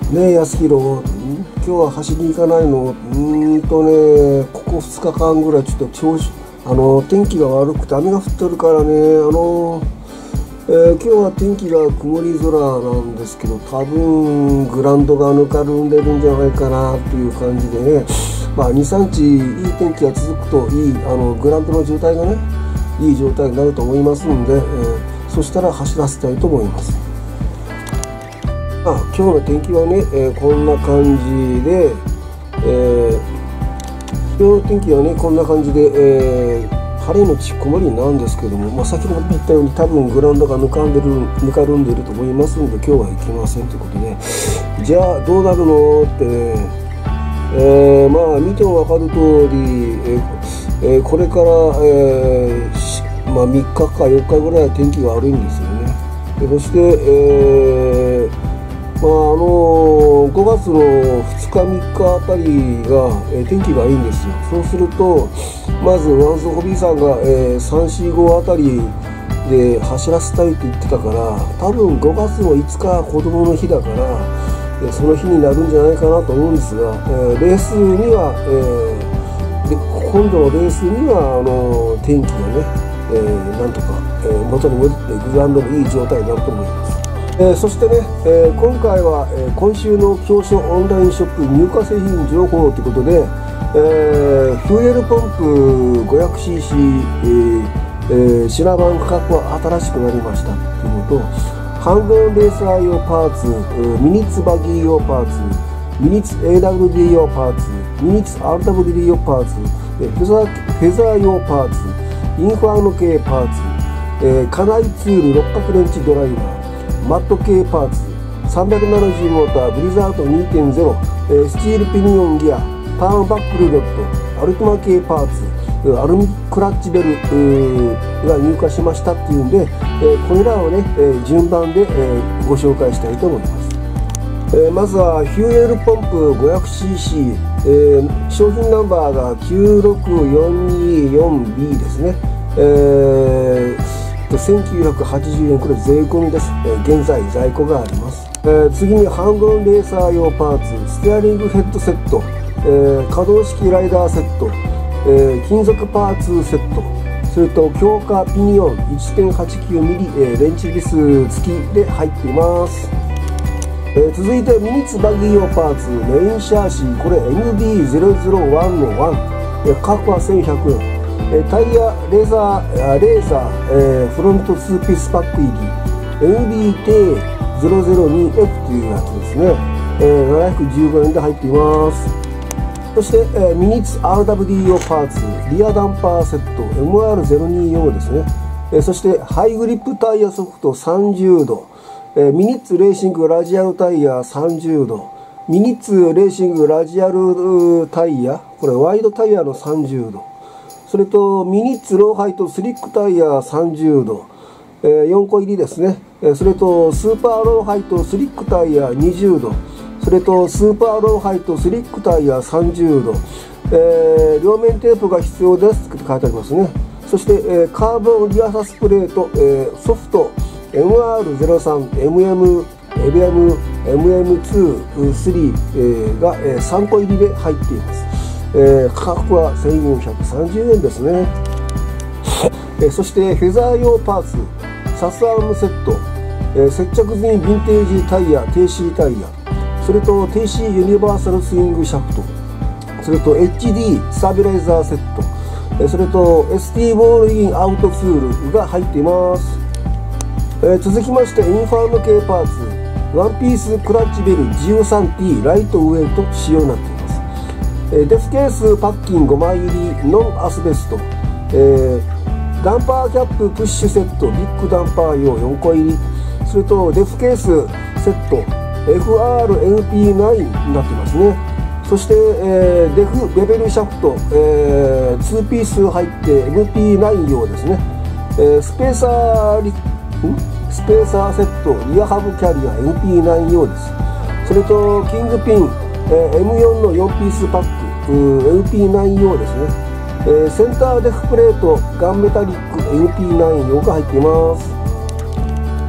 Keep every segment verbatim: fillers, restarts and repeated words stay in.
ねえ、安弘、ん今日は走りに行かないの？うーんとね、ここふつかかんぐらいちょっと調子、あの、天気が悪くて雨が降ってるからね、あの、えー今日は天気が曇り空なんですけど、多分グラウンドがぬかるんでるんじゃないかなっていう感じでね、まあ、に、さんにちいい天気が続くといい、あの、グラウンドの状態がね、いい状態になると思いますんで、えーそしたら走らせたいと思います。あ、今日の天気はね、えーこんな感じで、えー今日の天気はね、こんな感じで、えー晴れのち曇りなんですけども、まあ、先ほど言ったように多分グラウンドがぬかんでる、ぬかるんでいると思いますので、今日は行きませんということで、じゃあどうなるのってね、えーまあ見ても分かる通り、えーえーこれから、えーしまあ、みっかかよっかぐらい天気が悪いんですよね。でそして、えーまああのごがつのふつかみっかあたりが、えー天気がいいんですよ。そうするとまずワンズホビーさんが、えー、さん、よん、ごあたりで走らせたいと言ってたから、多分ごがつのいつか子供の日だから、えーその日になるんじゃないかなと思うんですが、えーレースには、えーで今度のレースにはあの天気がね、えーなんとか、えー元に戻ってグラウンドのいい状態になると思います。えーそしてね、えー今回は、えー今週の教書オンラインショップ入荷製品情報ということで、えーフューエルポンプ ごひゃくシーシー、えーえー、品番価格は新しくなりましたっていうのと、ハンドオンレーサー用パーツ、えーミニッツバギー用パーツ、ミニッツ エーダブリューディー 用パーツ、ミニッツ アールダブリューディー 用パーツ、えーフェザーフェザー用パーツ、インファーノ系パーツ、えー、カナイツール六角レンチドライバー、マット系パーツ、さんびゃくななじゅうモーター、ブリザード にてんゼロ、えースチールピニオンギア、ターンバックルロッド、アルティマ系パーツ、アルミクラッチベルが入荷しましたっていうんで、えーこれらをね、えー順番で、えーご紹介したいと思います。えーまずはヒューエルポンプ ごひゃくシーシー、えー商品ナンバーがきゅうろくよんにーよんビー ですね。えーせんきゅうひゃくはちじゅうえん、これ税込みです。えー現在在庫があります。えー次にハンドオンレーサー用パーツ、ステアリングヘッドセット、えー可動式ライダーセット、えー金属パーツセット、それと強化ピニオン いってんはちきゅうミリ、えーレンチビス付きで入っています。えー続いてミニッツバギー用パーツ、メインシャーシー、これ エムビーゼロゼロいち のいち、えー価格はせんひゃくえん、えータイヤレーザー、レーザー、えーフロントツーピースパック入り エムビーティーゼロゼロにエフ というやつですね。えーななひゃくじゅうごえんで入っています。そして、えーミニッツ アールダブリューディー 用パーツ、リアダンパーセット エムアールゼロにーよん ですね。えーそしてハイグリップタイヤソフトさんじゅうど、えーミニッツレーシングラジアルタイヤさんじゅうど、ミニッツレーシングラジアルタイヤ、これワイドタイヤのさんじゅうど、それとミニッツローハイトスリックタイヤさんじゅうど、えーよんこ入りですね。えーそれとスーパーローハイトスリックタイヤにじゅうど、それとスーパーローハイトスリックタイヤさんじゅうど、えー両面テープが必要ですって書いてありますね。そして、えーカーボンリアサスプレート、えーソフト エムアールゼロさん、エムエム、エルエム、エムエムに、さん、えーが、えーさんこ入りで入っています。えー価格はせんよんひゃくさんじゅうえんですね。えーそしてフェザー用パーツ、サスアームセット、えー接着済みヴィンテージタイヤ、テーシータイヤ、それと ティーシー ユニバーサルスイングシャフト、それと エイチディー スタビライザーセット、えーそれと エスティー ボールインアウトツールが入っています。えー続きましてインファーム系パーツ、ワンピースクラッチベル ジースリーティー ライトウェイト仕様になっています。えーデフケースパッキンごまい入りノンアスベスト、えーダンパーキャッププッシュセットビッグダンパー用よんこ入り、それとデフケースセット エフアールエヌピーナイン になっていますね。そして、えーデフベベルシャフト、えー、にピース入って エムピーナイン 用ですね。えースペーサーリんスペーサーセットリアハブキャリア エムピーナイン 用です。それとキングピン、えー、エムよん のよんピースパック エムピーナイン 用ですね。えーセンターデフプレートガンメタリック エムピーナイン 用が入っています。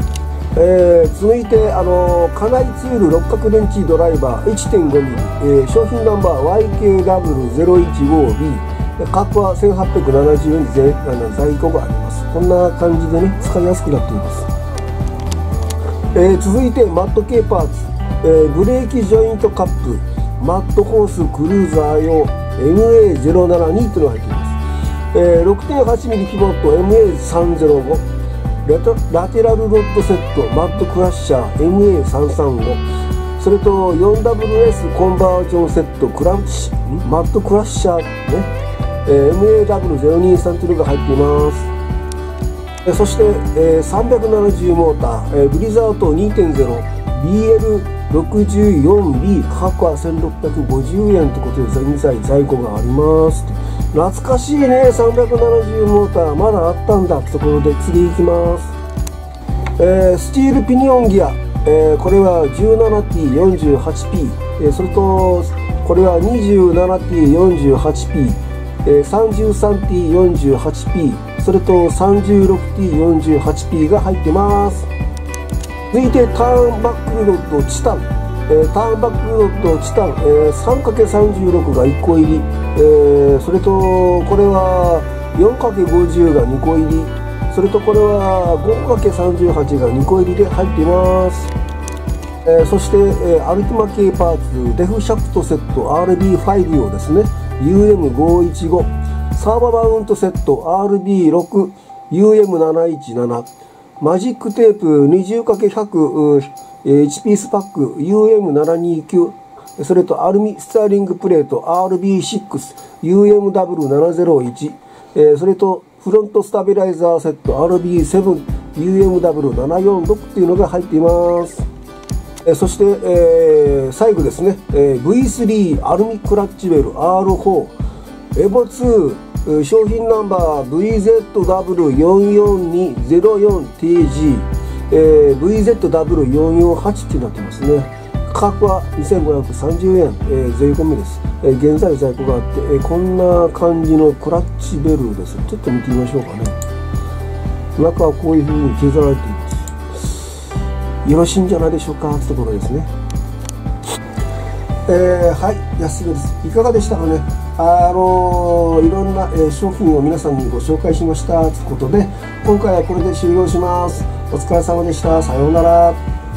えー、続いて、あのー、カナイツール六角電池ドライバー いってんごミリ、えー、商品ナンバー ワイケーダブルゼロいちごビー、価格はせんはっぴゃくななじゅうえんであの在庫があります。こんな感じでね、使いやすくなっています。えー、続いてマット系パーツ、えー、ブレーキジョイントカップ、マットホースクルーザー用 エムエーゼロななに というのが入っています。えー、ろくてんはちミリ ピボット エムエーさんぜろご、ラテラルロッドセットマットクラッシャー エムエーさんさんご、それと フォーダブリューエス コンバージョンセットクラッシュマットクラッシャーね、えー、エムエーダブリューゼロにさん というのが入っています。えー、そして、えー、さんびゃくななじゅうモーター、えー、ブリザード にてんゼロビーエルろくじゅうよんビー、 価格はせんろっぴゃくごじゅうえんということで現在在庫があります。懐かしいね。さんびゃくななじゅうモーターまだあったんだってところで次行きます。えー、スチールピニオンギア、えー、これは じゅうななティーよんじゅうはちピー、えー、それとこれは にじゅうななティーよんじゅうはちピー、えー、さんじゅうさんティーよんじゅうはちピー、それと さんじゅうろくティーよんじゅうはちピー が入ってます。続いてターンバックロッドチタン、えー、ターンバックロッドチタン、えー、さんかけさんじゅうろく がいっこ入り、えー、それとこれは よんかけごじゅう がにこ入り、それとこれは ごかけさんじゅうはち がにこ入りで入っています。えー、そして、えー、アルティマ系パーツデフシャフトセット アールビーファイブ 用ですね、 ユーエムごひゃくじゅうご、 サーバーマウントセット アールビーろく、ユーエムななひゃくじゅうなな、 マジックテープ にじゅうかけひゃくいち ピースパック ユーエムななひゃくにじゅうきゅう、 それとアルミスターリングプレート アールビーシックス ユーエムダブリューななぜろいち、 えー、それとフロントスタビライザーセット アールビーセブン ユーエムダブリューななよんろく というのが入っています。えー、そして、えー、最後ですね、えー、ブイスリー アルミクラッチベル アールフォー エボツー、商品ナンバー ブイゼットダブリューよんよんにゼロよんティージー、えー、ブイゼットダブリューよんよんはち ってなってますね。価格はにせんごひゃくさんじゅうえん、えー、税込みです。えー、現在在庫があって、えー、こんな感じのクラッチベルです。ちょっと見てみましょうかね。中はこういう風に削られています。よろしいんじゃないでしょうかってところですね。えー、はい、安めです。いかがでしたかね。あのー、いろんな、えー、商品を皆さんにご紹介しましたということで、今回はこれで終了します。お疲れ様でした。さようなら。